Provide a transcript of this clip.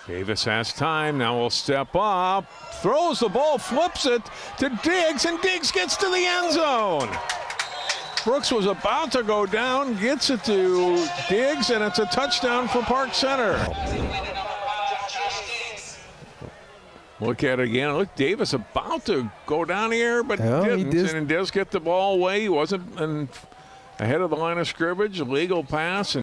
Davis has time. Now will step up. Throws the ball, flips it to Diggs, and Diggs gets to the end zone. Brooks was about to go down, gets it to Diggs, and it's a touchdown for Park Center. Look at it again. Look, Davis about to go down here, but didn't. And does get the ball away. He wasn't ahead of the line of scrimmage. Legal pass, and